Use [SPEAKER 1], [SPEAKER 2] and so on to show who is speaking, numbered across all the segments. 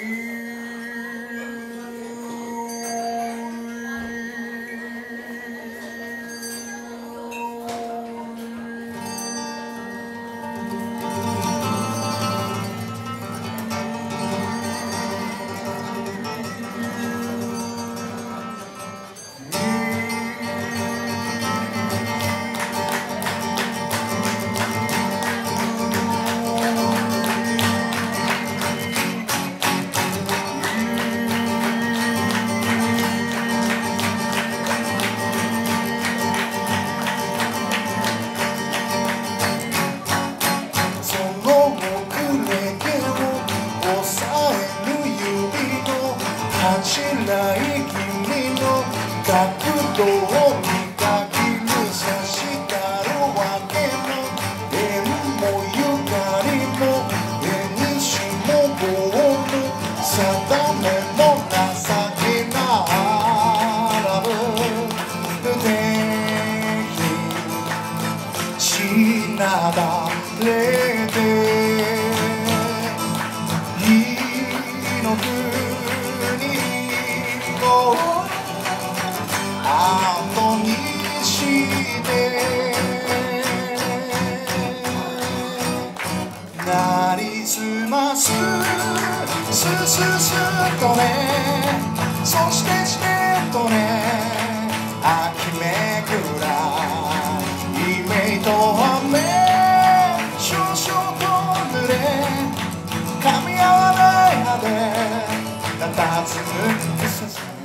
[SPEAKER 1] しない君の角度を見限る差したるわけも縁もゆかりも縁にしも棒も定めの情けならぶぜひしなだれていのく後にしてなりすますスースースーとねそしてしれっとね秋めくらいめと雨少々と濡れ噛み合わない歯で佇む季節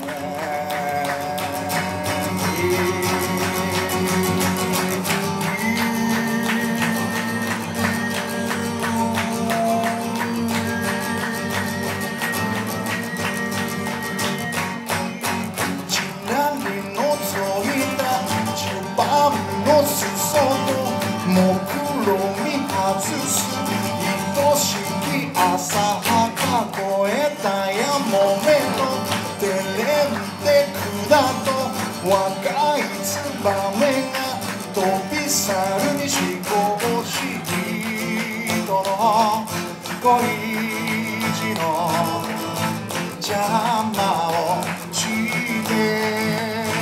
[SPEAKER 1] の裾の目論み外す愛しき浅はか越えたやもめの照れんで管と若いツバメが飛び去るに思考し人の恋路の邪魔をして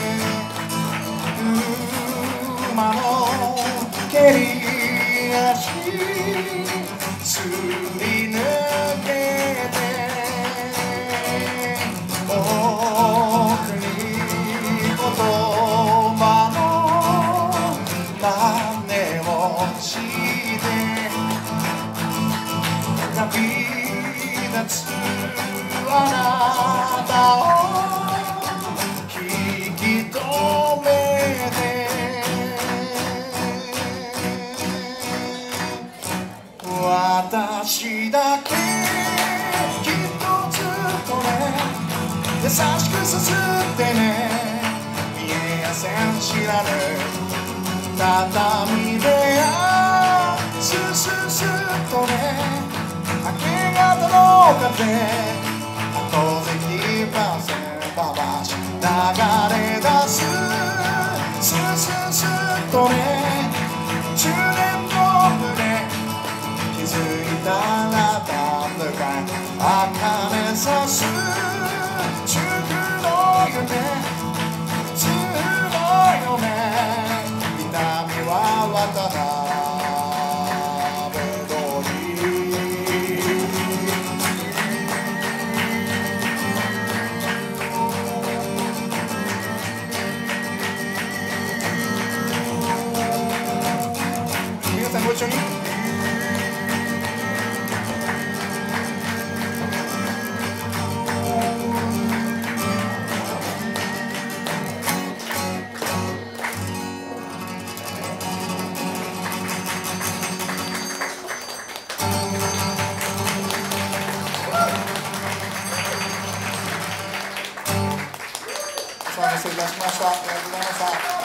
[SPEAKER 1] 馬の蹴り足すり抜けて奥に言葉の真似をして旅立つあなたを引き止めて私だけきっとずっとね優しくすすってね見えやせん知らぬ畳部屋スースースーとね明け方の風後席パーセンババシ流れ出すスースースーとね中年の胸気づいたらたむか茜さす中の夢普通の夢南は渡辺通り皆さんご一緒にお待たせいたしました。ありがとうございました。